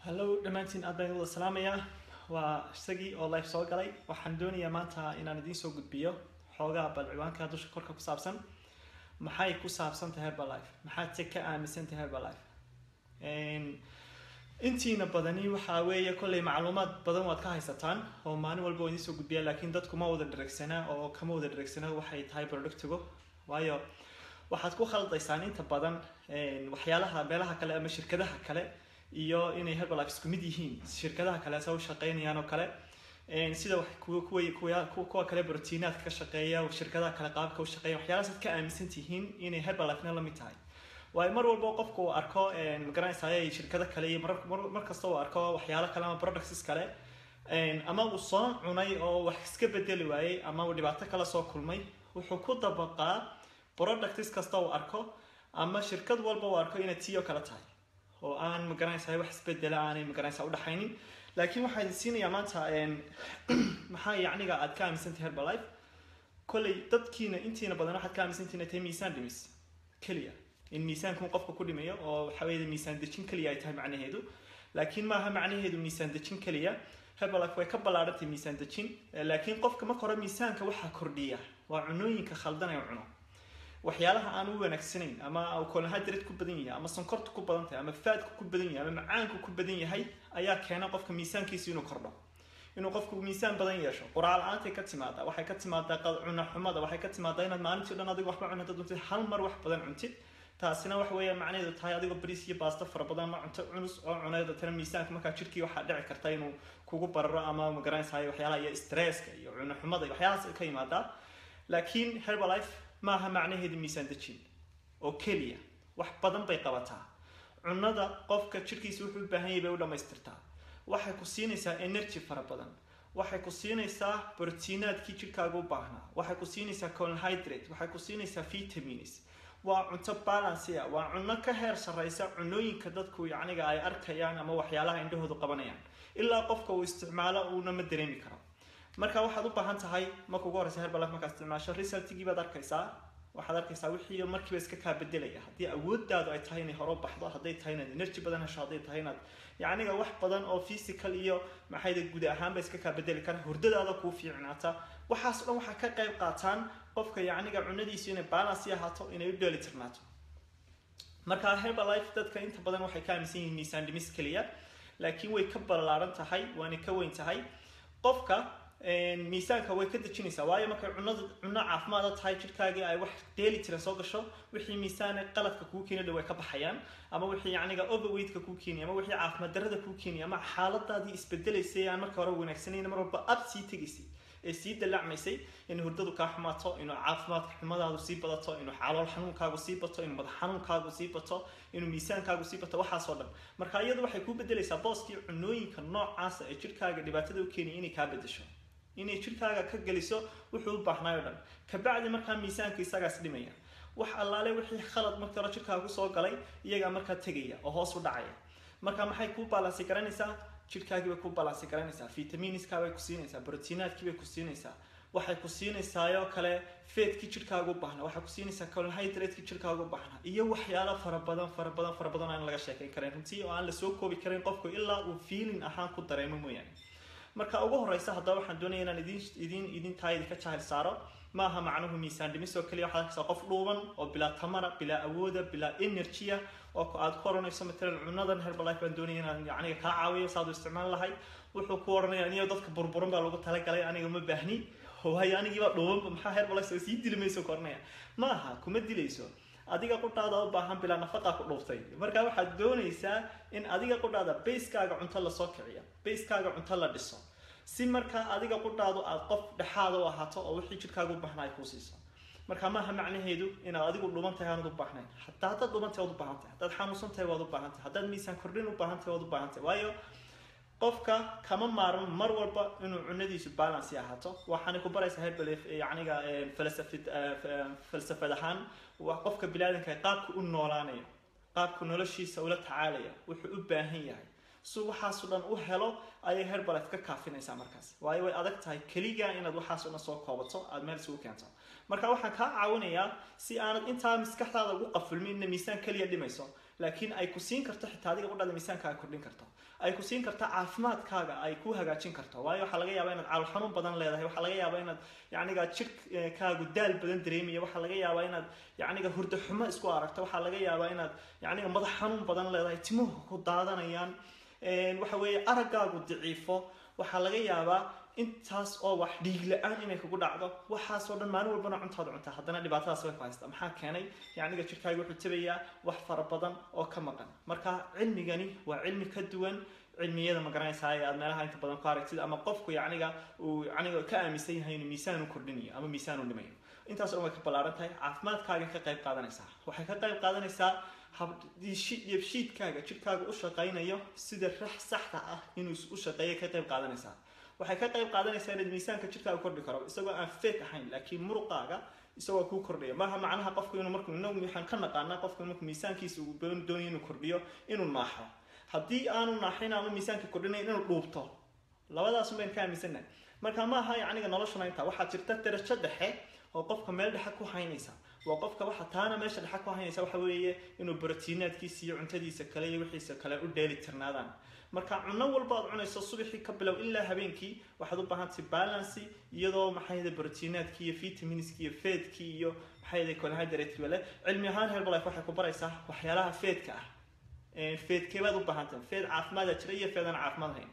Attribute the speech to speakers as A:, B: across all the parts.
A: Hello dhamaantiin aad baan wada salaamayaa waa isagii oo live soo galay waxaan doonayaa maanta inaan idin soo gudbiyo xoogaa bal ciwaanka dusha korka ku saabsan maxay ku saabsan tahay Herbalife maxaad ka aaminsan tahay Herbalife intiina badani waxa weeye kulli macluumaad badan waad ka haysataan oo maalin walba idin soo gudbiya laakiin dadku ma wada dhareegsana oo kama wada dhareegsana waxay tahay productigo waayo waxaad ku khaldaysaan inta badan waxyaalaha meelaha kale ama shirkadaha kale iyo inay Herbalife isku mid yihiin shirkadaha kale soo shaqeynayaan oo kale sida wax kuwa kale proteinaadka ka shaqeeya oo shirkadaha kale qaabka u shaqeeya waxyaalahaas ka aaminsan tihiin inay Herbalife la mid tahay way mar walba qofku uu arko magaranaysaa shirkadaha kale iyo mar kasta uu arko waxyaalaha kale ama products kale ama uu soo cunay oo wax iska bedeli waayay ama uu dhibaato kala soo kulmay wuxuu ku dabaqaa products kasta uu arko ama shirkad walba uu arko inay tiyo kala tahay oo aan magaranaysaa wax isbedela aan magaranaysaa u dhaxaynin laakiin waxaan siinayaa maanta maxaa yacniga aad ka aaminsantahay Herbalife kulli dadkiina intiina badan waxaad ka aaminsantahay inay miisaan dhimis kaliya in miisaanku qofka ku dhimayo oo waxa weeye miisaan dejin kaliya ay tahay macnaheedu laakiin maaha macnaheedu miisaan dejin kaliya Herbalife way ka balaarantay miisaan dejin laakiin qofka marka hore miisaanka waxa kordhiya waa cunooyinka khaldan ee cuno waxyaalaha aan u wanaagsanayn ama carbohydrate ku badan yahay ama sonkorta ku badan tahay ama faatka ku badan yahay ama macaanka ku badan yahay ayaa keena qofka miisaankiisa inuu kordho inuu qofku miisaan badan yeesho qoraal aanta ka timaada waxay ka timaadaa cunno xumada waxay ka timaadaa inaad maalintii dhan adigu waxba cunto dad hal mar wax badan cuntid taasina wax weeye macnaheedu tahay adigu bariis iyo pasta fara badan ma cunto cunus oo cunayda tan miisaanka marka jirkii waxa dhici karta inuu kugu bararo ama magaranaysaa waxyaalaha iyo stresska iyo cunno xumada waxyaalahaas ka yimaada laakiin Herbalife maaha macnaheedu miisaan dejin oo kaliya wax badan bay qabataa cunada qofka jirkiisa wuxuu u baahan yahay bay u dhameystirtaa waxay ku siinaysaa energy fara badan waxay ku siinaysaa proteinaadkii jirkaaga u baahnaa waxay ku siinaysaa carbohydrate waxay ku siinaysaa vitamins waa cunto balance ah waa cunno ka heer sareysa cunooyinka dadku yacniga ay arkayaan ama waxyaalaha indhahoodu qabanayaan ilaa qofka uu isticmaalo uuna ma dareemi karo marka waxaad u baahan tahay marka ugu horeysa Herbalife marka isticmaasho resultigi baad arkaysaa waxaad arkaysaa wixii markiiba iska ka bedelaya hadii awooddaadu ay tahay inay hore u baxdo haday tahay inaad energy badan hesho haday tahay inaad yacniga wax badan oo physical iyo maxayda guud ahaan ba iska ka bedeli kara hurdadaada ku fiicnaata waxaas dhan waxa ka qayb qaataan qofka yacniga cunadiisa inay balance ahaato inay u dheelitirnaato marka Herbalife dadka inta badan waxay ka aaminsan yihiin miisaan dhimis kaliya laakiin way ka ballaaran tahay waana ka weyn tahay qofka miisaanka way ka dejinaysaa waayo marka cunno caafimaad tahay jirkaaga ay wax dheeli tiran soo gasho wixii miisaan qaladka ku keenay way ka baxayaan ama wixii yacniga overweight ka ku keenay ama wixii caafimaad darrada ku keenay ama xaaladaadii isbedelaysay aan marka hore wanaagsaneyn mar walba up sii tagisay ee sii dalacmaysay in hurdadu ka xumaato in caafimaadka xumadaadu sii badato in xaalol xanuunkaagu sii bato in madax xanuunkaagu sii bato in miisaankaagu sii bato waxa soo dhan marka iyadu waxay ku bedelaysaa booskii cunooyinka noocaas ee jirkaaga dhibaatada u keenay inay ka bedesho inay jirkaaga ka galiso wuxuu u baahnaayo dhan ka bacdi marka miisaanka isagaas dhimaya wax allaale wixii khalad marka hore jirkaaga soo galay iyaga marka tagaya oo hoos u dhacaya marka maxay ku balance garanaysaa jirkaaga way ku balance garanaysaa vitaminiska way ku siinaysaa proteinaadkii way ku siinaysaa waxay ku siinaysaa oo kale faatkii jirkaaga u baahnaa waxay ku siinaysaa carbohydrate-kii jirkaaga u baahnaa iyo waxyaalo fara badan aan laga sheekeyn karin runtii oo aan la soo koobi karin qofku ilaa uu feeling ahaan ku dareemo mooyaan marka ugu horeysa hadaba waxaan doonayaa inaan idin taayid ka jahil saaro maaha macnuhu miisaan dhimis oo kaliya waxa ka qof dhuuban oo bila tamara bila awooda bila energy oo aad ku oranayso matalan cunadan Herbalife baan doonayaa inaan yacniga ka caawiyo saad u isticmaal lahay wuxuu ku oranayaa in dadka burburan baa lagu tala galay aniga ma baahni hooyo aniga dhuuban maxaa Herbalife soo sii dilmayso kornaya maaha kuma dilayso adiga qutaada u baahan bila nafaqa ku dhuuftay marka waxaad doonaysaa in adiga qutaada base-kaaga cunto la soo kiciyo base-kaaga cunto la dhiso si marka adiga qutaadu aad qof dhaxaad u ahaato oo wixii jirkaaga u baahnaa ku siiso marka maaha macnaheedu in adigu dhuuban tahay aad u baahnayn hatta hadaad dhuuban tahay u baahan tahay hadaad xanuunsan tahay waad u baahan tahay hadaad miisaan kordhin u baahan tahay waad u baahan tahay waayo qofka kama maarmo mar walba inuu cunadiisu balance ahaato waxaan ku baraysaa Herbalife yacniga falsafad ahaan waa qofka bilaadanka qaabku u noolaanayo qaabku noloshiisa ula tacaalaya wuxuu u baahan yahay soo waxaas dhan u helo ay Herbalife ka kaafinaysaa markaas waayo way adag tahay kaliya inaad waxaas dhan soo koobato aad meel soo keento marka waxaan ka caawinayaa si aanad inta maskaxdaada ugu qafulmin miisaan kaliya dhimayso laakiin ay ku siin karto xitaa adiga u dhada miisaankaaga kordhin karto ay ku siin karto caafimaadkaaga ay ku hagaajin karto waayo waxa laga yaabaa inaad calool xanuun badan leedahay waxa laga yaabaa inaad yacniga jirkaagu daal badan dareemayo waxa laga yaabaa inaad yacniga hurdo xumo isku aragto waxa laga yaabaa inaad yacniga madax xanuun badan leedahay timuhu ku daadanayaan waxa weeye araggaagu daciifo waxa laga yaabaa intaas oo wax dhiig la'aan inay kugu dhacdo waxaas oo dhan maalin walbana cuntaada cuntaa haddana dhibaatadaas way ku haystaa maxaa keenay yacniga jirkaaga wuxuu tabayaa wax fara badan oo ka maqan marka cilmigani waa cilmi ka duwan cilmiyada ma garanaysaa ee aad meelaha inta badan ku aragtid ama qofku yacniga uu yacniga ka aaminsan yahay inuu miisaan u kordhinayo ama miisaan u dhimayo intaas oo way ka ballaaran tahay caafimaadkaaga ka qayb qaadanaysaa waxay ka qayb qaadanaysaa habdhiibshiidkaaga jirkaaga u shaqaynayo sida saxda ah inuu u shaqeeyo ka qayb qaadanaysaa waxay ka qayb qaadanaysaa inaad miisaanka jirkaaga kordhi karo isagoo aan fake ahayn laakiin muruqaaga isagoo kuu kordhiya maaha macnaha qofku inuu markuu inagu waxaan ka naqaanaa qofku markuu miisaankiisa uu doonayo inuu kordhiyo inuu naaxo haddii aanu naaxin ama miisaanka kordhinayn inuu dhuubto labadaas un baynu ka aaminsanahay marka maaha yacniga noloshana intaa waxaa jirta darajo dhexe oo qofka meel dhexe ku haynaysa waa qofka waxa taana meesha dhexe ku haynaysa waxa weeye inuu borotiinaadkiisa iyo cuntadiisa kale iyo wixiisa kale u dheeli tirnaadaan marka cunno walba aad cunayso subaxii ka bilow ilaa habeenkii waxaad u baahan tahay balance iyadoo maxay yahay borotiinaadkii iyo vitaminskii iyo feedkii iyo maxay yahay carbohydrate wala cilmi ahaan Herbalife waxay ku baraysaa waxyaalaha feedka ah feedkee baad u baahan tahay feed caafimaad jira iyo feed aan caafimaad ahayn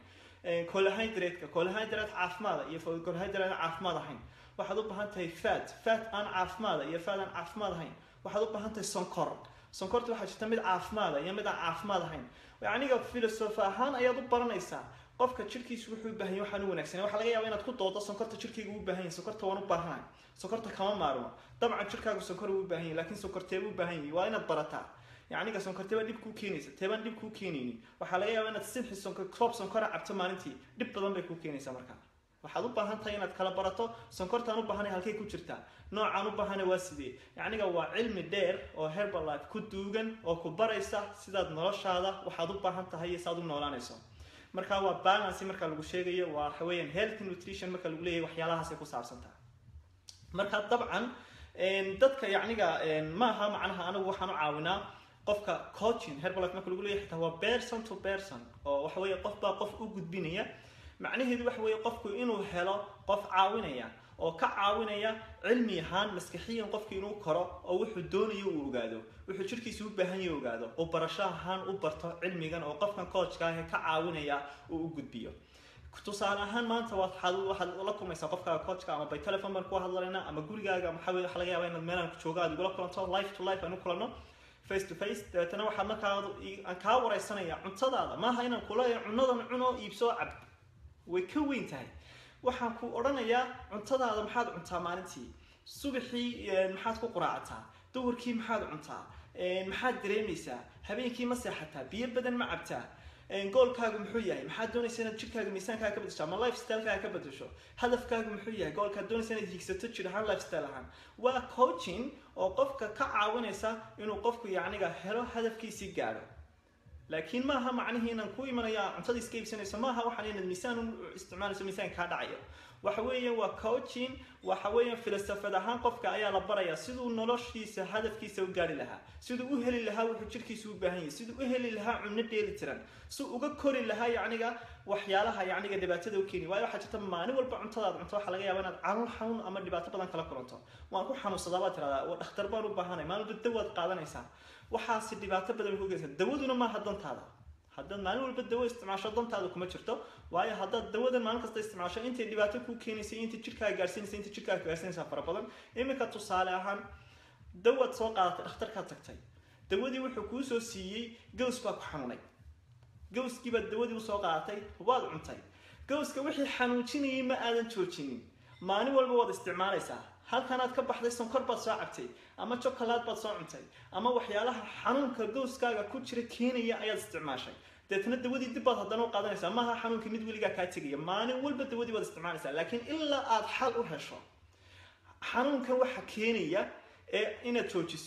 A: carbohydrate caafimaad iyo carbohydrate caafimaad ahayn waxaad u baahan tahay fat aan caafimaad iyo fat aan caafimaad ahayn waxaad u baahan tahay sonkorta waxaa jirta mid caafimaad iyo mid aan caafimaad ahayn yacniga filosofi ahaan ayaad u baranaysaa qofka jirkiisu wuxuu u baahan yahay waxaan u wanaagsan waxa laga yaabaa inaad ku doodo sonkorta jirkayga u baahan yahay sonkorta waan u baahanahay sonkorta kama maarmo dabcan jirkaagu sonkor u baahan yahay laakiin sonkortee u baahan yahay waa inaad barataa yacniga sonkortee baa dib ku keenaysa teebaan dib ku keenaynin waxa laga yaabaa inaad sinxi koob sonkora cabto maalintii dhib badan bay ku keenaysaa markaa waxaad u baahan tahay inaad kala barato sonkortaan u baahanay halkay ku jirtaa noocaan u baahanay waa sidee yacniga waa cilmi dheer oo Herbalife ku duugan oo ku baraysa sidaad noloshaada waxaad u baahan tahay iyo saad u noolaanayso marka waa balance marka lagu sheegayo waa xawayaan health nutrition marka lagu leeyahay waxyaalahaas ay ku saabsantaa marka dabcan dadka yacniga maaha macnaha anagu waxaan u caawinaa qofka coaching Herbalife marka lagu leeyahay xitaa waa person to person oo waxa weeye qof baa qof u gudbinaya macnaheedu waxa weeye qofku inuu helo qof caawinaya oo ka caawinaya cilmi ahaan maskaxiyan qofku inuu koro oo wuxuu doonayo uu ogaado wuxuu jirkiisa u baahan yahay ogaado oo barasho ahaan u barto cilmigan oo qofkan coachka ah ka caawinaya uu u gudbiyo tusaale ahaan maanta waxaad la kulmaysaa qofka coachka ama by telephone baan ku hadlaynaa ama gurigaaga waxa laga yaabaa inaad meelaan ku joogo aad igula kulanto life to life aan u kulanno face to face dabeetana waxaad markaa aan kaa wareysanaya cuntadaada maaha inaan kula cunadan cuno iibsoo cab way ka weyn tahay waxaan ku oranayaa cuntadaada maxaad cuntaa maalintii subaxii maxaad ku quraacataa duhurkii maxaad cuntaa maxaad dareemaysaa habeenkii ma seexataa biyo badan ma cabtaa goolkaagu muxuu yahay maxaad doonaysaa inaad jirkaaga miisaankaaga ka bedesho ama lifestyle-kaaga ka bedesho hadafkaagu muxuu yahay goolkaad doonaysaa inaad higsato jir ahaan lifestyle ahaan waa coaching oo qofka ka caawinaysa inuu qofku yacniga helo hadafkiisii gaadho laakiin maaha macnaheedu inaan ku imanaya cuntada iska iibsanayso maaha waxaan inaad miisaan u isticmaalayso miisaan ka dhacayo waxa weeyaan waa coaching waxa weeyaan filosofad ahaan qofka ayaa la barayaa siduu noloshiisa hadafkiisa u gaari lahaa siduu u heli lahaa wuxuu jirkiisa u baahan yahay siduu u heli lahaa cunno dheeli tiran siduu uga kori lahaa yacniga waxyaalaha yacniga dhibaatada u keeni waayo waxaa jirta maalin walba cuntadaad cunto waxaa laga yaabaa inaad calool xanuun ama dhibaato badan kala kulanto waan ku xanuunsadaa baad tiraahdaa oo dhakhtar baan u baahanay maalin walba dawaad qaadanaysaa waxaasi dhibaato badan ku geysan dawaduna maaha dantaada haddaad maalin walba dawo isticmaasho dantaada kuma jirto waayo haddaad dawadan maalin kasta isticmaasho intay dhibaato ku keenaysa inta jirkaaga gaarsiinaysa inta jirkaaga gaarsiinaysa fara badan iminka tusaale ahaan dawaad soo qaadatay dhakhtarkaad tagtay dawadii wuxuu kuu soo siiyey gaws baa ku xanuunay gawskii baad dawadii usoo qaadatay waad cuntay gawska wixii xanuujinayay ma aadan joojinin maalin walba waad isticmaalaysaa halkanaad ka baxday sonkor baad soo cabtay ama chocolate baad soo cuntay ama waxyaalaha xanuunka gowskaaga ku jira keenaya ayaad isticmaashay deetna dawadii dib baad haddana u qaadanaysaa maaha xanuunka mid weligaa kaa tegaya maalin walba dawadii waad isticmaalaysaa laakiin ilaa aad xal u hesho xanuunkan waxa keenaya ee inaad joojiso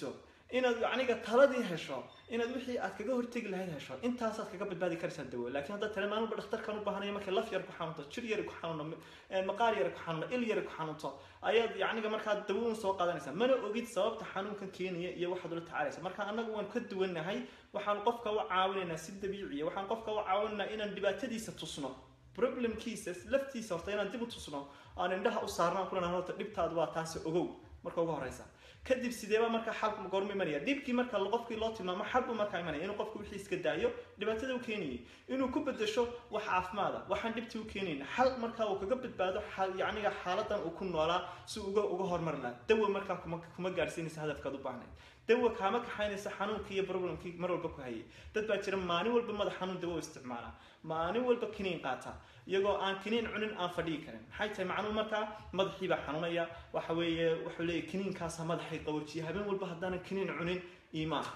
A: inaad yacniga taladii hesho inaad wixii aad kaga hortegi lahayd hesho intaasaad kaga badbaadi karaysaa dawo laakiin haddaad tala maalin walba dhakhtarkan u baahanayo markay laf yar ku xanuunto jir yar ku xanuuno maqaar yar ku xanuuno il yar ku xanuunto ayaad yacniga markaa dawo un soo qaadanaysaa mana ogid sababta xanuunkan keenaya iyo waxaad ula tacaalaysa marka annagu waan ka duwannahay waxaan qofka u caawinaynaa si dabiiciya waxaan qofka u caawinaynaa inaan dhibaatadiisa tusno problemkiisa laftiisa horta inaan dib u tusno aan indhaha u saarnaan kulana horta dhibtaadu waa taasi ogow marka ugu horeysa kadib sideeba marka xalku goorma imanaya dhibkii marka qofkii loo tilmaamo xal marka imanaya inuu qofku wixii iska daayo dhibaatada uu keenayay inuu ku bedesho wax caafimaada waxaan dhibtii u keenayna xal marka uu kaga badbaado yacniga xaaladan uu ku noolaa si uga hormarnaa dawo marka kuma gaarsiinaysa hadafkaad u baahnayd dawo kaama kaxaynaysa xanuunkii iyo problemkii mar walba ku hayay dad baa jira maalin walba madax xanuun dawo isticmaala maalin walba kiniin qaata iyagoo aan kiniin cunin aan fadhiyi karin maxay tahay macnuhu markaa madaxii baa xanuunaya waxa weeye wuxuu leeyahay kiniinkaasa madaxay qawajiya habeen walba haddaanan kiniin cunin iimaan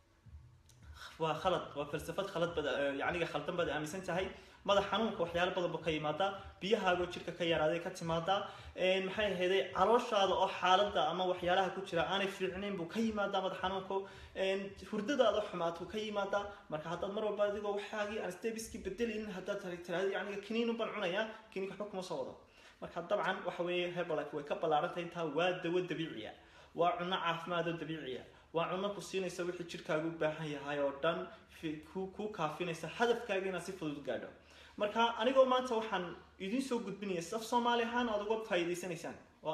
A: waa khalad waa falsafad khalad yacniga khaldan baad aaminsan tahay madax xanuunka waxyaalo badan buu ka yimaadaa biyahaagoo jirka ka yaraaday ka timaadaa maxay ahaydey calooshaada oo xaaladda ama waxyaalaha ku jira aanay fiicnayn buu ka yimaadaa madax xanuunku hurdadaada xumaad buu ka yimaadaa marka haddaad mar walba adigoo waxaagii aan stebiskii bedelin haddaad tiraahdo yacniga kiniin baan cunayaa kiniinka waxba kuma soo wado marka dabcan waxa weeye herbalife way ka ballaarantahay intaa waa dawo dabiiciya waa cunno caafimaad oo dabiiciya waa cunno ku siinaysa wixii jirkaagu u baahan yahay oo dhan ku kaafinaysa hadafkaaga inaad si fudud gaadho marka anigoo maanta waxaan idin soo gudbinaya saf Soomaali ahaan aad uga faa'iideysanaysaan oo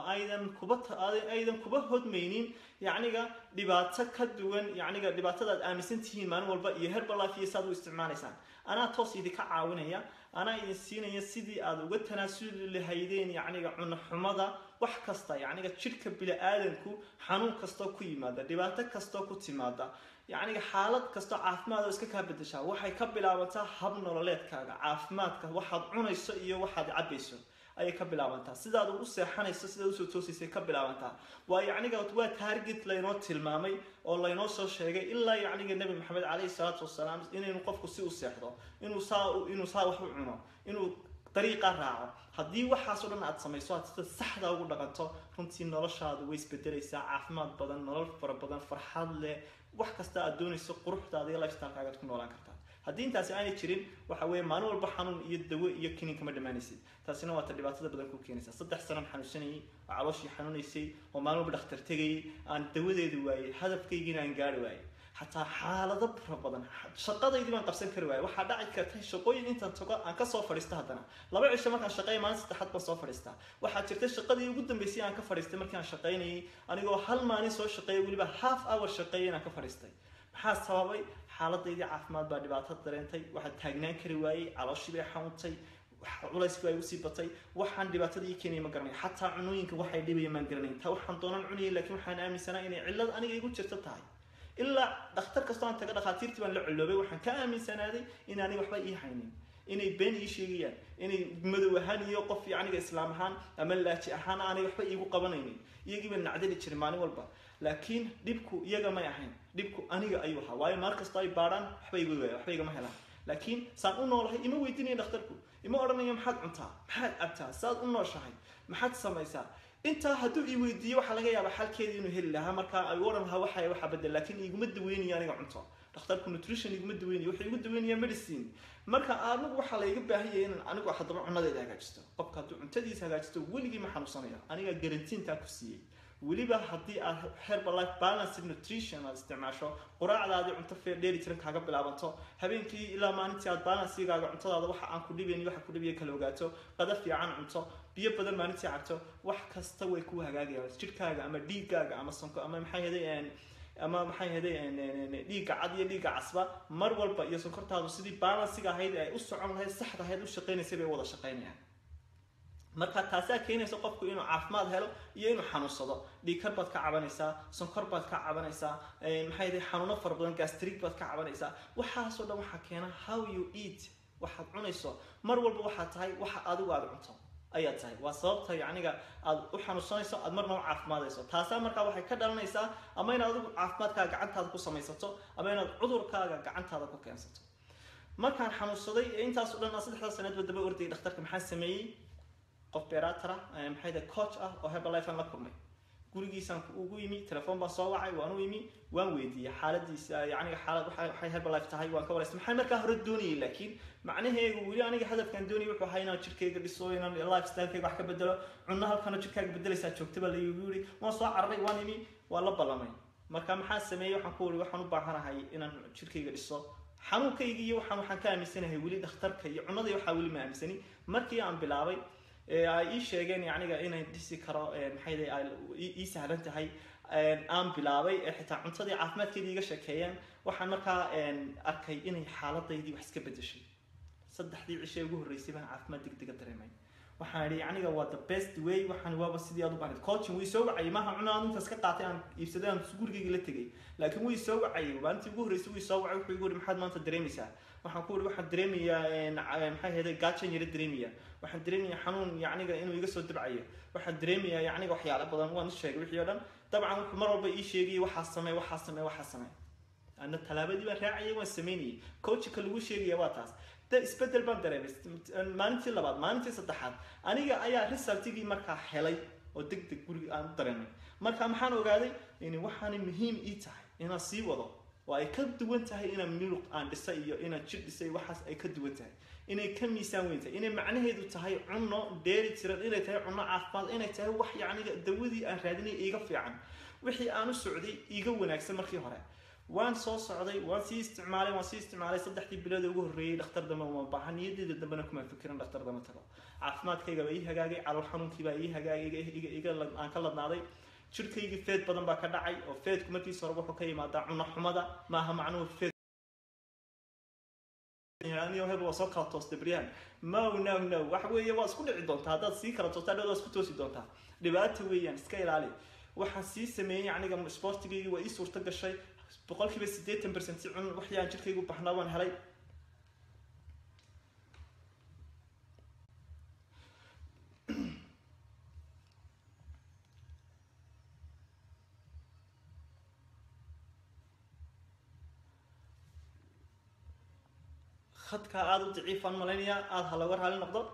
A: aydan kuba hodmaynin yacniga dhibaato ka duwan yacniga dhibaatada aad aaminsan tihiin maalin walba iyo herbalife iyo saad u isticmaalaysaan anaa toos idinka caawinaya anaa idin siinaya sidii aad uga tanaasuli lahaydeen yacniga cunno xumada wax kasta yacniga jirka bini'aadanku xanuun kastoo ku yimaada dhibaato kastoo ku timaada yacniga xaalad kastoo caafimaad oo iska kaa bedeshaa waxay ka bilaabantaa hab nololeedkaaga caafimaadka waxaad cunayso iyo waxaad cabayso ayay ka bilaabantaa sidaad u seexanayso sidaad usoo toosaysa ka bilaabantaa waa yacniga waa target laynoo tilmaamay oo laynoo soo sheegay ilaa yacniga nabi maxamed calayhi salaatu wasalaam inaynu qofku si u seexdo inuu saa wax u cuno inuu dariiqa raaco haddii waxaas oo dhan aad samayso aad sida saxda ugu dhaqanto runtii noloshaadu way isbedelaysaa caafimaad badan nolol fara badan farxad leh wax kasta aad doonayso quruxdaada iyo lifestyle-kaaga aad ku noolaan kartaa haddii intaasi aanay jirin waxa weeye maalin walba xanuun iyo dawo iyo kiniin kama dhammaanaysid taasina waa ta dhibaatada badan ku keenaysa 3 sano xanuunsanayay oo calooshii xanuunaysay oo maalin walba dhakhtar tegayay aan dawadeedu waayay hadafkaygiina aan gaari waayay xataa xaalado fara badan shaqadaydii baan qabsan kari waayay waxaa dhaci kartay shaqooyin intaan tago aan ka soo fadhiista haddana 2 cisho markaan shaqeeyo maalin saddexaad baan soo fadhiistaa waxaa jirtay shaqadii ugu dambeysay aan ka fadhiistay markii aan shaqaynayay anigoo hal maalin soo shaqeeyay weliba half hour shaqeeyay inaan ka fadhiistay maxaa sababay xaaladaydii caafimaad baa dhibaato dareentay waxaan taagnaan kari waayay calooshii bay xanuuntay culayskii ay usii batay waxaan dhibaatadii keenay ma garanay xataa cunooyinka waxay dhibayaan maan garanayn taa waxaan doonan cunayay laakiin waxaan aaminsanaa inay cillad aniga igu jirto tahay ilaa dhakhtar kastoo aan taga dhakhaatiirtii baan la ciloobay waxaan ka aaminsanaaday inaanay waxba ii haynin inay been ii sheegayaan inay madow ahaan iyo qof yacniga islaam ahaan ama laaji ahaan aanay waxba iigu qabanaynin iyagiiba nacdali jiray maalin walba laakiin dhibku iyaga may ahayn dhibku aniga ayuu ahaa waayo maar kastoo ay baadhaan waxba igu waaya waxba igama helaan laakiin saan u noolahay ima weydiinaya dhakhtarku ima odhanayo maxaad cuntaa maxaad cabtaa saad u nooshahay maxaad samaysaa intaa hadduu ii weydiiyo waxaa laga yaabaa xalkeedii inuu heli lahaa markaa ay odhan lahaa waxa bedel laakiin iguma daweynayo aniga cunto dhakhtarku nutrition iguma daweynayo wuxuu igu daweynayaa medicine marka anigu waxaa layga baahan yahay in anigu haddaba cunadeeda hagaajisto qofka hadduu cuntadiisa hagaajisto weligii ma xanuunsanayo aniga garantiintaa ku siiyey weliba haddii aad herbalife balanced nutrition aad isticmaasho quraacdaadii cunto dheeli tiran kaaga bilaabanto habeenkii ilaa maalintii aad balansigaaga cuntadaada waxa aan ku dhibayn waxa ku dhibaya kala ogaato qada fiican cunto biyo badan maalintii cabto wax kasta way ku hagaagayaan jirkaaga ama dhiigaaga ama sonko ama maxay ahayd dhiigga cad iyo dhiigga casba mar walba iyo sonkortaadu sidii balansiga ahayd ay u socon lahayd saxda ahayd u shaqaynaysay bay wada shaqaynayaan marka taasaa keenaysa qofku inuu caafimaad helo iyo inuu xanuunsado dhiigkar baad ka cabanaysaa sonkor baad ka cabanaysaa maxay ahayd xanuuno fara badan gastric baad ka cabanaysaa waxaasoo dhan waxaa keena how you eat waxaad cunayso mar walba waxaa tahay waxa adigu aad cunto ayaad tahay waa sababta yacniga aad u xanuunsanayso aad marna u caafimaadayso taasaa markaa waxay ka dhalanaysaa ama inaad adigu caafimaadkaaga gacantaada ku samaysato ama inaad cudurkaaga gacantaada ku keensato markaan xanuunsaday intaas oo dhan 3 sanadood daba ordayay dhakhtarka maxaa sameeyay qof beeraatara maxay coach ah oo Herbalife aan la kulmay gurigiisaan ugu yimi telefoon baan soo wacay waan u yimi waan weydiiyay xaaladiisa yacni xaalad waxay Herbalife tahay waan ka wareystay maxay markaa hore doonayay laakiin macnaheedu weli aniga hadafkan doonayay wuxuu ahaa inaan jirkeyga dhiso inaan lifestyle-keyga wax ka bedelo cunno halkan jirkaaga bedelaysaa joogtaba la yiri waan soo cararay waan yimi waan la ballamay marka maxaa sameeyay waxaan ku wari waxaan u baahanahay inaan jirkeyga dhiso xanuunkayga iyo waxaan ka aaminsanahay weli dhakhtarka iyo cunnada waxa weli ma aaminsani markii aan bilaabay ay ii sheegeen yacniga inay dhisi karo maxay ay ii sahlan tahay aan bilaabay xitaa cuntadii caafimaadkeedii iga sheekeeyeen waxaan markaa arkay inay xaaladaydii wax iska bedeshay saddexdii cisho ugu horreysay baan caafimaad degdeg ah dareemay waxaan yidhi yacniga waa the best way waxaan waaba sidii aad u baahnid coaching way soo wacayay maaha cunaan intaas ka qaatay aan iibsaday aan gurigayga la tegay laakiin way soo wacayay maalintii ugu horreysay way soo wacay wuxuu igu yidhi maxaad maanta dareemaysaa waxaan ku yidhi waxaan dareemayaa maxay ahayd gaajan yara dareemaya waxaan dareemayaa xanuun yacniga inuu iga soo dabcayo waxaan dareemayaa yacniga waxyaalo badan waan sheegay wixii oo dhan dabcan wuxuu mar walba ii sheegayay waxaa samee أنا تلابدي براعي وسميني كوتش كلو شيء يواتاس ده إسبدل بندرة بس ما نتي لبعض ما نتي صدحات أنا جا أيا رسالة تيجي مركا حلي ودق قولي أنا درني مركا محن وقاعد يعني وحنا مهم إيتاي إنا سي وضع وأيكد دوّنتها إنا ملوك عن السيء إنا تشد السيء وحس أيكد دوّنتها إنا كم يساوينتها إنا معناه هذا تهاي عنا داري ترى إنا تهاي عنا عفاض إنا تهاي وحي يعني دودي أهرادني إيجا عن وحي أنا السعودي إيجا ونكسر مركي هراء وان صوص عضي وان سي استعمالي صدحتي بلاد ugu horeeyay dhakhtar dama ma baahaniyadii dambana kuma fikirin dhakhtar dama tago caafimaadkayga way hagaagay calool xanuunkii baa ii hagaagay iga aan ka ladnaaday jirkayga feed badan baa ka dhacay oo feedku markii soo wuxuu ka yimaadaa cunno xumada maaha macnuhu feed يعني يوم هذا وصل كاتوس تبريان no wax weeye waa isku dhici doontaa hadaad sii kala toostaa dad isku toosi doontaa dhibaato weeyaan iska ilaali waxaan sii sameeyay aniga sportigayga waa ii suurta gashay boqolkiiba 80% cun waxyaan jirkaygu baxnaa waan helay خدك aad u daciifan malaynayaa aad hal war hal noqdo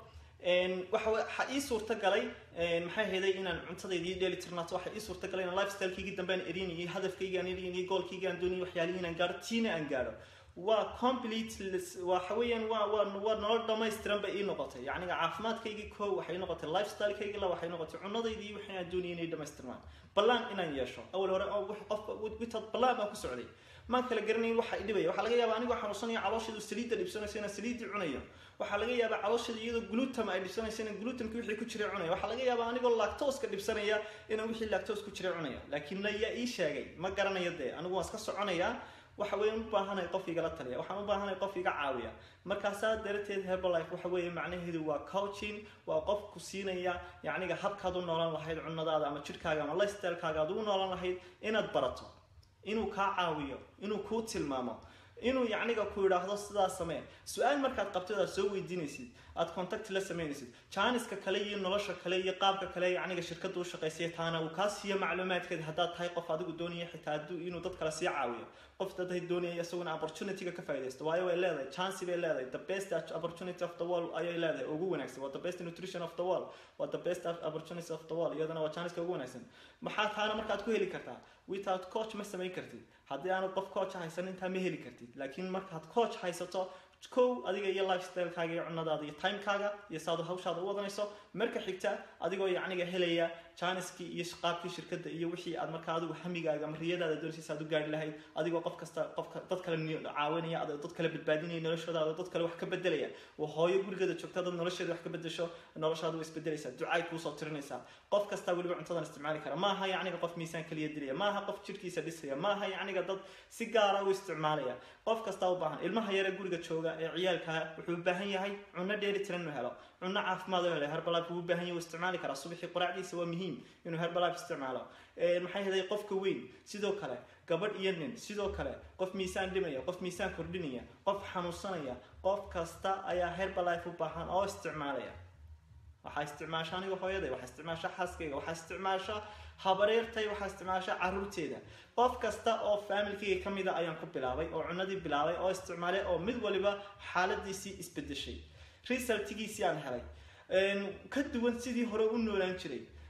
A: waxa ii suurta galay maxay heeday inaan cuntadeedii dheeli tirnaato waxa ii suurta galay in lifestyle-kayga dambean erinayay hadafkayga aan erinayay goalkayga aan doonayay waxyaalihiin aan gaaro tiina aan gaaro waa complete waxa weeyaan waa nolol dhammaystiran bay ii noqotay yacniga caafimaadkaygii koow waxay noqotay lifestyle-kayga la waxay noqotay cunnadaydii waxay aan doonayay inay dhammaystirmaan ballaan inaan yeesho awal hore oo qofka without ballaan baan ku socday ما كلا جرني واحد يدبي واحد لقى يابا أنا واحد وصلني علاش يدو سليد اللي بسنة سنة سليد عنيا واحد لقى يابا علاش يدو جلوتام اللي بسنة سنة جلوتام كيف يكشري عنيا واحد لقى يابا أنا يقول لاكتوز اللي بسنة يا إنه وش اللاكتوز كشري عنيا لكن لا إيش شيء ما جرنا يدي أنا واس كسر عنيا وحوين بهنا يقفي قلت لي وحنا بهنا يقفي عاوية مركزات درت هيربلايف وحوين معناه هو كوتشين وقف كسينيا يعني حب كادو نوران لحيد عنا هذا أما شركة أما الله يستر كادو نوران لحيد إن البرتو إنه كعاوية إنه كوت الماما إنه يعني كقول هذا السماء سؤال مركز قبته سوي دينيسيد أت كونتاكت لا سمينيسيد كانس ككلية نلش ككلية قاب ككلية يعني شركة دوش قيسية هنا وكاس هي معلومات كده هدات هاي قف هذا الدنيا حتى هدو إنه تذكر سيا عاوية قف هذه الدنيا يسوون opportunity كفايدة واي ولا ذا chance ولا ذا the best opportunity of the world أي لا ذا وجو نكسب what the best nutrition of the world what the best opportunity of the world يدنا what chance كوجو نكسب محات هنا مركز كويلي كرتا without coach ما سمي كرتي هذا أنا قف coach هايسن أنت مهلي كرتي لكن مركز coach هايسته كو أديك يا لايف ستايل كاجي عنا ذا تايم كاجا يساعد هوش هذا وضع نيسو مركز حكتا أديك يعني هليا chance يشقاب في شركة يوحي أد مركز أديك حمي جاي مريض هذا درسي سادو جاي لهاي أديك قف تذكر عاونية أديك تذكر بالباديني نرش هذا تذكر وحكي بدلية وهاي يقول كده شفت هذا نرش هذا وحكي بدل شو نرش هذا ويسبدل يسا دعاء كوصل ترنيسا قف كستاول بعنتظر استعمالي كرا ما هي يعني قف ميسان كلية دلية ما ها قف شركة سدسية ما هي يعني قد سيجارة واستعمالية قف كستاول بحن المها يرجول قد شوجا عيالك وحب بهني هاي عنا ديري ترنو هلا عنا عاف ما ذا هربلايف وحب بهني واستعمالي كرا الصبح قرعدي سوى مهم إنه هربلايف استعماله المحي هذا قف كوين سيدو كلا قبل ينن سيدو كلا قف ميسان دمية قف ميسان كردنية قف حمصانية قف كستا أيا هربلايف وبحن أو استعمالية waxaa isticmaashaan iga hooyaday waxaa isticmaashaa xaaskayga waxaa isticmaashaa habareertay waxaa isticmaashaa caruurteeda qof kasta oo familkayga kamid ah ayaan ku bilaabay oo cunadii bilaabay oo isticmaalay oo mid waliba xaaladiisii isbedeshay resultigiisii aan helay ka duwan sidii hore u noolaan jiray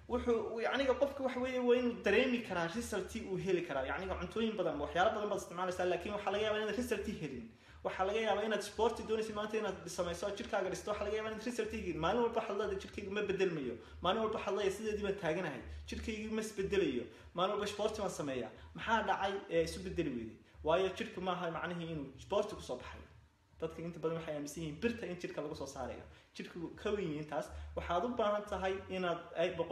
A: wuxuu yacniga qofka waxa weeye waa inuu dareemi karaa resultii uu heli karaa yacniga cuntooyin badan waxyaalo badan baad isticmaalaysaa laakiin waxaa laga yaabaa inaad resultii helin waxaa laga yaabaa inaad sporti doonaysid maanta inaad samayso jirkaaga dhisto waxaa laga yaabaa inaad resultii helin maalin walba xadlada jirkayga ma bedelmayo maalin walba xadlaya sideedii baan taaganahay jirkayga ma isbedelayo maalin walba sporti baan sameeyaa maxaa dhacay ee isu bedeli weyday waayo jirka maaha macnihii inuu sporti kusoo baxayo dadka inta badan waxay aaminsan yihiin birta in jirka lagu soo saarayo jirku ka weyn intaas waxaad u baahan tahay inaad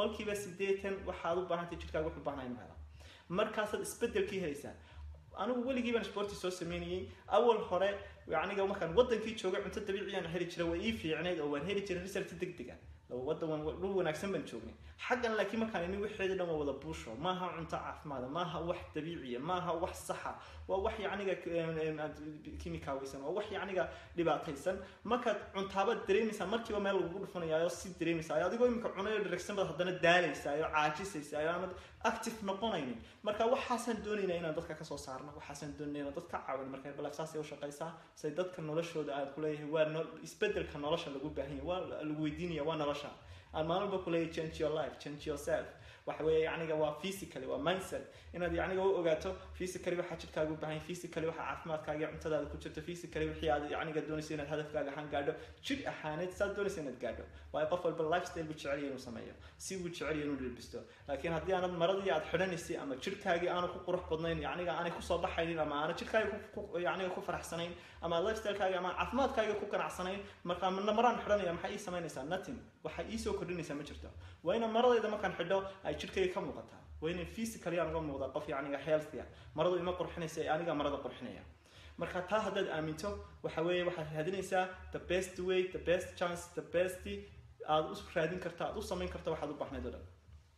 A: 80% waxaad u baahan tahay jirkaaga wuxuu u baahan yahay inuu helo markaasaad isbedelkii helaysaa anigu weligii baan sporti soo sameynayay awal hore yacniga markaan wadankii joogay cunto dabiici aan heli jiray waa ii fiicneed oo waan heli jiray result degdeg ah wadan dhul wanaagsan baan joognay xaggan laakiin markaan inii wixii dhan wada buusho maaha cunto caafimaad maaha wax dabiici maaha wax sax ah waa wax yacniga kiimikaawaysan waa wax yacniga dhibaataysan markaad cuntaaba dareemaysaa markiiba meel lagu dhufanayaayo si dareemaysaa adigoo imika cunayo direction baad haddana daalaysaa iyo caajisaysaa iyo aanad active noqonaynin marka waxaasaan doonaynaa inaan dadka kasoo saarno waxaasaan doonaynaa inaan dadka caawin marka balafsaasay u shaqaysaa say dadka noloshooda aan ku leeyahay waa isbedelka nolosha lagu baahan yahay waa lagu weydiinaya waa nolosha aan maalin walba ku leeyahay change your life change yourself waxa weeye yacniga waa physically waa mindset inaad yacniga u ogaato physically waxa jirkaaga u baahan yahay physically waxa caafimaadkaaga iyo cuntadaada ku jirto physically wixii aad yacniga doonayso inaad hadafkaaga ahaan gaadho jir ahaaneed saad doonayso inaad gaadho waayo qof walba lifestyle buu jecel yahay inuu sameeyo si uu jecel yahay inuu dhilbisto laakiin haddii aanad maradii aad xidhanaysay ama jirkaagii aanu ku qurux badnayn yacniga aanay kusoo baxaynin ama aanad jirkaaga yacniga ku faraxsanayn ama lifestylekaaga ama caafimaadkaaga ku ganacsanayn markaa maraan xidhanaya maxay ii samaynaysaa nothing waxay ii soo kordhinaysaa ma jirto waa ina maradayda markaan xidho ay jirkayga ka muuqataa waa ina physically aan uga muuqda qof yacniga healthy ah maradu ima qurxinaysa ee aniga marada qurxinaya marka taa haddaad aaminto waxa weeye waxaad raadinaysaa the best way the best chance the best aad u raadin karta aad u samayn karta waxaad u baahnayd oo dhan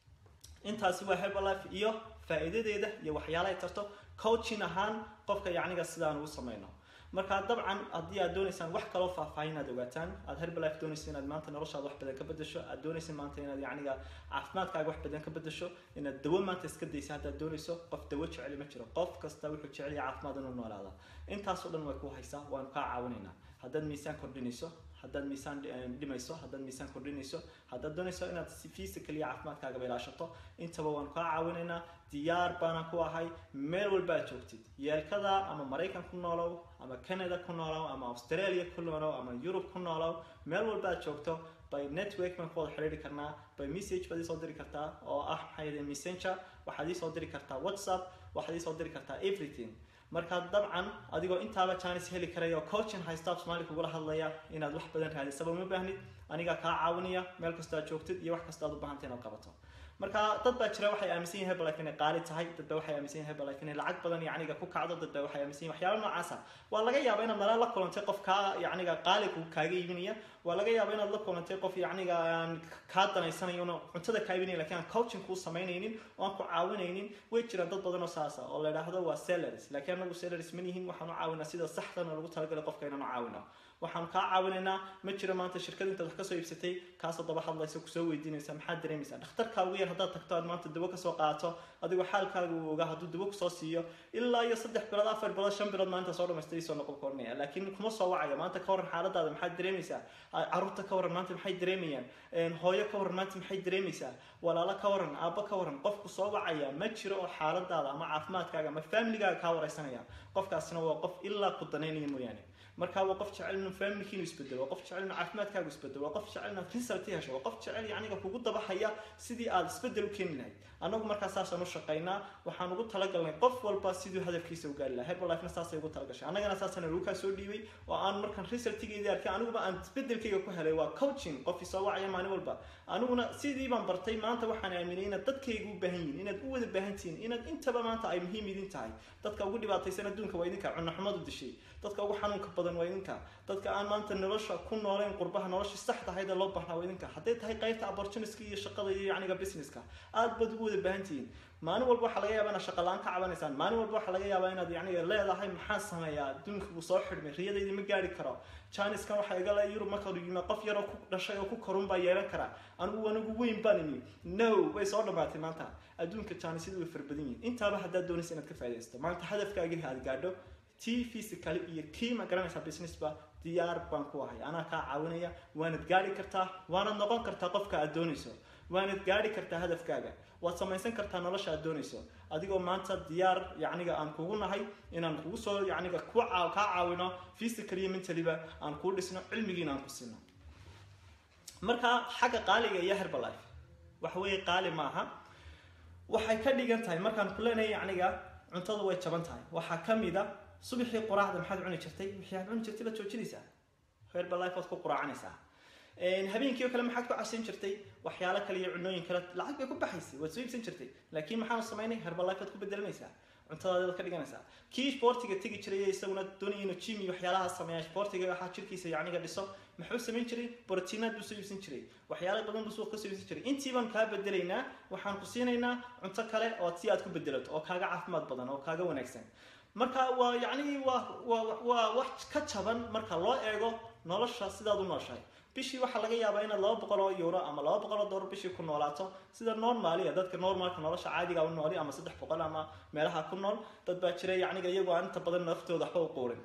A: intaasi waa Herbalife iyo faa'iidadeeda iyo waxyaalaha ay tarto coaching ahaan qofka yacniga sidaan ugu samayno marka dabcan haddii aad doonaysaan wax kaloo faahfaahin aad ogaataan aad Herbalife doonayso inaad maanta noloshaada wax badan ka bedesho aad doonayso maanta inaad yacniga caafimaadkaaga wax badan ka bedesho inaad dawo maanta iska dayso haddaad doonayso qof dawo jecel ma jiro qof kasta wuxuu jecel yahay caafimaad inuu noolaado intaas oo dhan way ku haysaa waan kaa caawinaynaa haddaad miisaan kordhinayso haddaad miisaan dhimayso haddaad miisaan kordhinayso haddaad doonayso inaad si physically caafimaadkaaga ilaashato intaba waan kaa caawinaynaa diyaar baan ku ahay meel walba aad joogtid yeelkada ama Mareykan ku noolow ama Canada ku noolow ama Australia ku noolow ama Europe ku noolow meel walba aad joogto by network man ku xiriiri karnaa by message baad soo diri kartaa oo ah hay'adda messenger waxaad soo diri kartaa WhatsApp waxaad soo diri kartaa everything marka dabcan adigoo intaaba chance heli karayo coaching haysta Soomaali kugu la hadlaya inaad wax badan raadiso ma baahnid aniga ka caawinaya meel kasta aad joogtid iyo wax kasta aad u baahantahay inaad qabato marka dad baa jira waxay aaminsan yihiin Herbalife inay qaali tahay dad baa waxay aaminsan yihiin Herbalife inay lacag badan yacniga ku kacdo dad baa waxay aaminsan yihiin waxyaabo noocaas ah waa laga yaabaa inaad nala kulantay qof ka yacniga qaali ku kaaga iibinaya waa laga yaabaa inaad la kulantay qof yacniga ka danaysanayo cuntada ka iibinaya laakiin aan coaching ku sameynaynin oo aan ku caawinaynin way jiraan dad badan oo saas ah oo la yiraahdo waa sellers laakiin anagu sellers ma nihiin waxaan u caawinaa sida saxda ah lagu talagalay qofka inaan u caawino waxaan ka caawinaynaa ma jiro maanta shirkad inta wax ka soo iibsatay kaas daba hadlayso ku soo weydiinaysa maxaad dareemaysaa dhakhtarka ugu yar haddaad tagto aad maanta dawo ka soo qaato adigoo xaalkaaga uu ogaa hadduu dawo ku soo siiyo ilaa iyo 3 bilood 4 bilood 5 bilood maanta soo dhameystay soo noqon kornaya laakiin kuma soo wacayo maanta ka waran xaaladaada maxaad dareemaysaa carruurta ka waran maanta maxay dareemayaan hooyo ka waran maanta maxay dareemaysaa walaalo ka waran aabba ka waran qofku soo wacaya ma jiro oo xaaladaada ama caafimaadkaaga ama familygaaga ka waraysanaya qofkaasna waa qof ilaa ku daneynaya mooyaane marka waa qof jecel inuu familkiinu isbedelo qof jecel inuu caafimaadkaagu isbedelo qof jecel inuu result hesho qof jecel yacniga kugu dabahaya sidii aad isbedel u keeni lahayd anagu markaa saasaan u shaqaynaa waxaan ugu talagalnay qof walba siduu hadafkiisa u gaari lahaa Herbalife-na saasay ugu talagashay annagana saasana lagu ka soo dhiibay oo aan markaan resultigeedii arkay aniguba aan isbedelkayga ku helay waa coaching qof isoo wacaya maalin walba aniguna sidii baan bartay maanta waxaan aaminay inaad dadkaygu u baahan yihiin inaad u wada baahan tihiin inaad intaba maanta ay muhiim idin tahay dadka ugu dhibaataysan adduunka waa idinka cunno xumadu dishay dadka ugu xanuunka badan waa idinka dadka aan maanta nolosha ku nooleen qurbaha nolosha saxda ahayd loo baahnaa waa idinka hadday tahay qaybta opportunity iyo shaqada iyo yacniga businesska aad baad ugu wada baahan tihiin maalin walba waxa laga yaabaa inaad shaqo la'aan ka cabanaysaan maalin walba waxa laga yaabaa inaad yacniga leedahay maxaa sameeyaa adduunka uu soo xidhmay riyadayda ma gaari karo Chinese-kan waxa iga la Europe marka uu yimid qof yar oo ku dhashay oo ku korun baa yeelan kara anigu weyn baan imi no way soo dhamaatay maanta adduunka Chinese-du way farbadan yihiin intaaba haddaad doonayso inaad ka faa'iidaysto maanta hadafkaaga aad gaadho physically iyo key ma garanaysaa business ba diyaar baan ku ahay anaa kaa caawinaya waanad gaari kartaa waanad noqon kartaa qofka aad doonayso waanad gaari kartaa hadafkaaga waad samaysan kartaa nolosha aad doonayso adigoo maanta diyaar yacniga aan kugu nahay inaan kugu soo yacniga kaa caawino physically iyo mentally-ba aan kuu dhisno cilmigiina aan ku siino marka xagga qaaliga iyo Herbalife waxa weeye qaali maaha waxay ka dhigan tahay markaan ku leenahay yacniga cuntadu way jaban tahay waxa kamid ah subaxii quraacda maxaad cuni jirtay wixii aad cuni jirtay la joojinaysaa Herbalife waad ku quraacanaysaa habeenkii oo kale maxaad ku cashin jirtay waxyaalo kale iyo cunooyin kale lacag bay ku baxaysay waad soo iibsan jirtay laakiin maxaan sameynay Herbalife aad ku bedelanaysaa cuntadaada ka dhiganaysaa kii sportiga tagi jiray isaguna doonaya inuu gym iyo waxyaalaha sameeyo sportiga waxa jirkiisa yacniga dhiso muxuu sameyn jiray borotiinaad buu soo iibsan jiray waxyaalo badan buu suuqa ka soo iibsan jiray intii baan kaa bedelaynaa waxaan ku siinaynaa cunto kale oo si aad ku bedelato oo kaaga caafimaad badan oo kaaga wanaagsan marka waa yacni waa wax ka jaban marka loo eego nolosha sidaad u nooshahay bishii waxa laga yaabaa inaad 200 euro ama 200 dollar bishii ku noolaato sida normal dadka normalka nolosha caadiga u nooli ama 300 ama meelaha ku nool dad baa jira yacniga iyagoo aan inta badan naftooda waxba u qoorin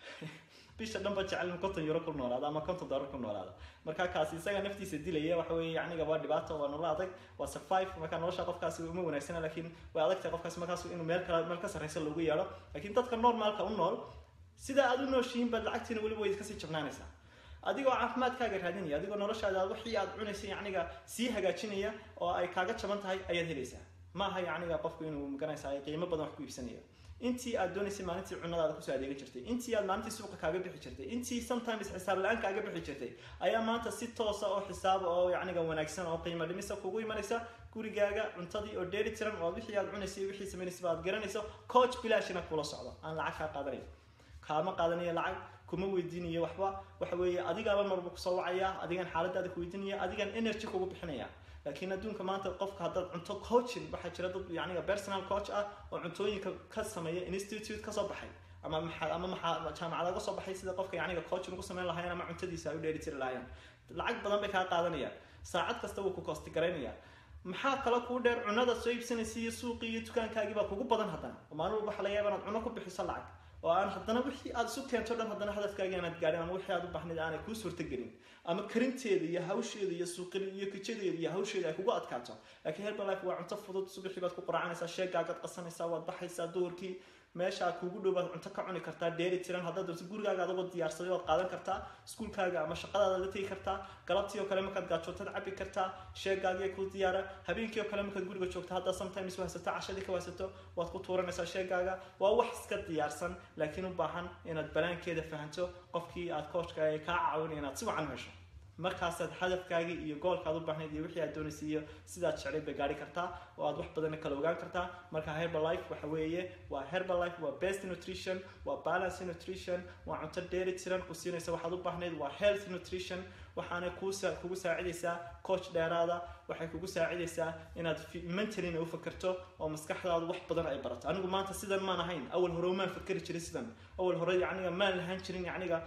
A: bisha dhanba jecel 50 euro ku noolaada ama 50 dollar ku noolaada marka kaasi isaga naftiisa dilaya waxa weeye yacniga waa dhibaato waa nolol adag waa survive marka nolosha qofkaasi uma wanaagsan laakiin way adagtahay qofkaasi markaas inuu meel ka sareysa loogu yeero laakiin dadka normalka u nool sida aad u nooshiin bad lacagtiina wali way iska sii jabnaanaysaa adigoo caafimaadkaaga raadinaya adigoo noloshaada wixii aad cunaysay yacniga sii hagaajinaya oo ay kaaga jaban tahay ayaad helaysaa maaha yacniga qofku inuu maganaysaa ay qiimo badan wax ku iibsanayo intii aad doonaysay maalintii cunadaada ku soo adeegan jirtay intii aad maalintii suuqa kaaga bixi jirtay intii sometimes xisaab la'aan kaaga bixi jirtay ayaa maanta si toos ah oo xisaab oo yacniga wanaagsan oo qiimo dhimisa kugu imanaysa gurigaaga cuntadii oo dheeli tiran oo wixii aad cunaysay wixii samaynaysa aad garanayso coach bilaashina kula socdo aan lacag ka qaadanayo kaama qaadanayo lacag kuma weydiinayo waxba waxa weeye adigaaba marba ku soo wacaya adigan xaaladaada ku weydiinaya adigan energy kugu bixinaya laakiin adduunka maanta qofka haddaad cunto coaching waxa jira dad yacniga personal coach ah oo cuntooyinka ka sameeya institute ka soo baxay ama jaamacada ka soo baxay sida qofka yacniga coaching ugu sameyn lahaayeen ama cuntadiisa ay u dheeli tiri lahaayeen lacag badan bay kaa qaadanayaan saacad kasta wuu ku cost garaynaya maxaa kale kuu dheer cunada soo iibsanaysa iyo suuqii iyo dukaankaagii baa kugu badan haddana maalin walba waxa laga yaabaa inaad cuno ku bixiso lacag oo aan haddana wixii aad isu keento dhan haddana hadafkaaga inaad gaadhin ama wixii aad u baahnayd aanay kuu suurtagelin ama karinteeda iyo hawsheeda iyo suuqida iyo kijadeeda iyo hawsheeda ay kugu adkaato laakiin Herbalife waa cunto fudud subaxii baad ku quraacanaysaa sheegaagaad qasanaysaa waad baxaysaa duhurkii meesha aad kugu dhow baad cunto ka cuni kartaa dheeli tiran haddaad doonto gurigaaga adagoo diyaarsaday waad qaadan kartaa iskuulkaaga ama shaqadaada la tegi kartaa galabtii oo kale markaad gaajootad cabbi kartaa sheegaagiya ku diyaara habeenkii oo kale markaad guriga joogto haddaa sometimes wahsato cashadii ka wahsato waad ku tuuranaysaa sheegaaga waa wax iska diyaarsan laakiin u baahan inaad balaankeeda fahanto qofkii aad coachka ay kaa caawinaya inaad si wacan u hesho markaasaad hadafkaagii iyo goolkaad u baahnayd iyo wixii aad doonaysay iyo sidaad jeclayd bay gaari kartaa oo aad wax badan kala ogaan kartaa marka Herbalife waxa weeye waa Herbalife waa best nutrition waa balance nutrition waa cunto dheeli tiran ku siinaysa waxaad u baahnayd waa health nutrition waxaana kugu saacidaysaa coach dheeraada waxay kugu saacidaysaa inaad mentally u fakarto oo maskaxdaada wax badan ay barato anigu maanta sidan ma ahayn awal hore ma fakari jiray sidan awal hore yacniga ma lahan jirin yacniga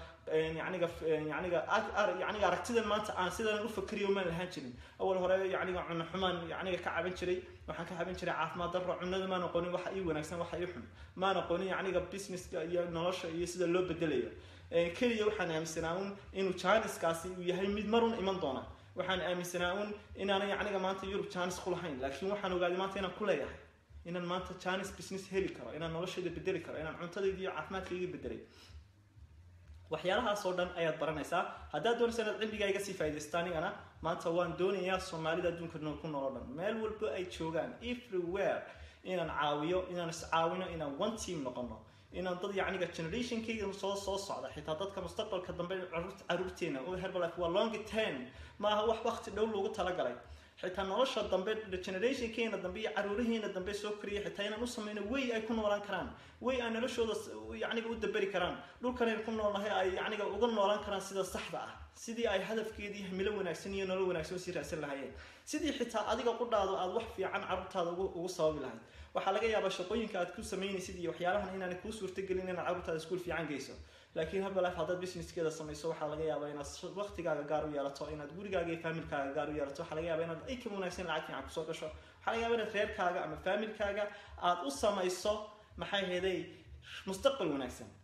A: aragtidan maanta aan sidan u fakariyo ma lahan jirin awal hore yacniga cunno xumaan yacniga ka caban jiray waxaan ka caban jiray caafimaad darro cunnada ma noqonin waxa ii wanaagsan waxa ii xun ma noqonin yacniga businesska iyo nolosha iyo sida loo bedelayo kaliya waxaan aaminsanaa inuu Chinese-kaasi uu yahay mid marun iman doona waxaan aaminsanaa inaan yacniga maanta Europe Chinese ku lahayn laakiin waxaan ogaaday maanta inaan ku leeyahay inaan maanta Chinese business heli karo inaan noloshayda bedeli karo inaan cuntadayda iyo caafimaadkayga bedelay waxyaalahaas oo dhan ayaad baranaysaa haddaad doonayso inaad cilmigaaga sii faa'iidaysato anigana maanta waan doonayaa Soomaalida adduunka ku nool oo dhan meel walba ay joogaan everywhere inaan caawiyo inaan is caawino inaan one team noqono inaan dad yacniga generationkayga soo socda xitaa dadka mustaqbalka dambe caruurteena oo Herbalife waa long term maaha wax waqti dhow loogu talagalay xitaa nolosha dambe generationkeena dambe iyo caruuraheena dambe soo koriya xitaa inaan u sameyno way ay ku noolaan karaan way ay noloshooda yacniga u dabari karaan dhulkan ay ku noolnahay ay yacniga uga noolaan karaan sida saxda ah sidii ay hadafkeedii himilo wanaagsan iyo nolol wanaagsan sii raadsan lahaayeen sidii xitaa adiga qudhaado aad wax fiican caruurtaada ugu sababi lahayd waxaa laga yaabaa shaqooyinka aad ku sameynaysid iyo waxyaalahan inaanay kuu suurtagelin inaad caruurtaada iskuul fiican geyso laakiin Herbalife haddaad businesskeeda samayso waxaa laga yaabaa inaad waqtigaaga gaar u yeelato inaad gurigaaga iyo familkaaga gaar u yeelato waxaa laga yaabaa inaad ay ka wanaagsan lacag fiican kusoo gasho waxaa laga yaabaa inaad reerkaaga ama familkaaga aad u samayso maxay heeday mustaqbal wanaagsan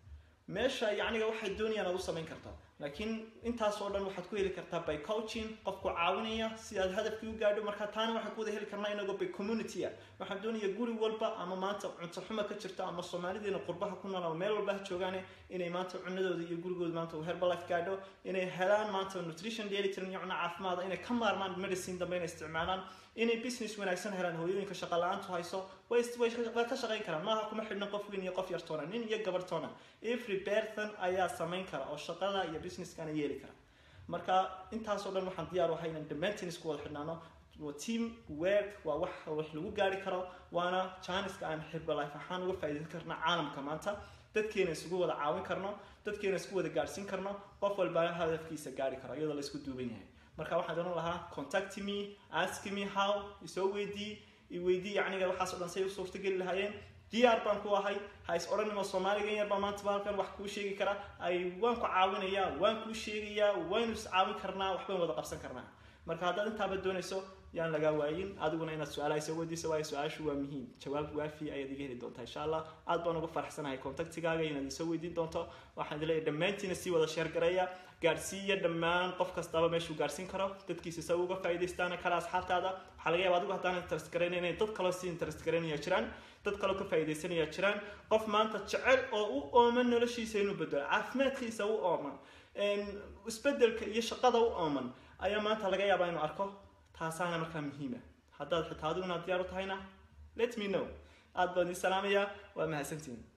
A: meesha yacniga waxay doonayaan aad u samayn kartaa laakiin intaas oo dhan waxaad ku heli kartaa by coaching qofku caawinaya si aad hadafkii u gaadho marka taana waxaan ku wada heli karnaa inagoo by community waxaan doonayaa guri walba ama maanta cunto xumo ka jirta ama Soomaalideena qurbaha ku nool ama meel walba joogaan inay maanta cunadooda iyo gurigooda maanta Herbalife gaadho inay helaan maanta nutrition dieting iyo caafimaad inay ka maarmaan medicine dambe inay isticmaalaan inay business wanaagsan helaan hooyooyinka shaqo la'aantu hayso way ka shaqayn karaan maaha kuma xidhna qof weyn iyo qof yar toona nin iyo gabar toona every person ayaa samayn kara oo shaqada iyo businesskana yeeli kara marka intaas oo dhan waxaan diyaar u ahay inaan dhammaantiin isku wada xidhnaano team work waa wax lagu gaari karo waana chance aan Herbalife ahaan uga faa'iideysan karnaa caalamka maanta dadkeena isugu wada caawin karno dadkeena isku wada gaarsiin karno qof walba hadafkiisa gaari karo iyadoo la isku duuban yahay marka waxaan dooran lahaa contact me ask me how isoo weydii yacniga waxaas oo dhan say u suurtagali lahaayeen diyaar baan ku ahay hays oranimo Soomaaliga yar baa maanta halkan wax ku sheegi kara ay waan ku caawinayaa waan ku sheegayaa waan is caawin karnaa wax baan wada qabsan karnaa marka haddaad intaaba doonayso yaan laga waayin adiguna inaad su'aalaha weydiiso waa su'aashu waa muhiim jawaab waafi ayaad iga heli doontaa insha Allah aad baan ugu faraxsanahay contactigaaga inaad soo weydiin doonto waxaan dileeyahay dhammaantiin si wada share gareeya gaarsiiya dhammaan qof kastaba meeshuu gaarsiin karo dadkiisa soo uga faa'iideystaan kala asxaabtaada waxa laga yaabaa adigu haddaan interest gareynay dad kale si interest gareynaya jiraan dad kale ka faa'iideysanaya jiraan qof maanta jecel oo u ooman noloshiisa inuu bedelo caafimaadkiisa u ooman isbedelka iyo shaqada u ooman ayaa maanta laga yaabaa inuu arko taasaana markaa muhiim ah haddaad xitaa adiguna diyaar u tahayna let me know aad baan idin salaamayaa waa mahadsantihiin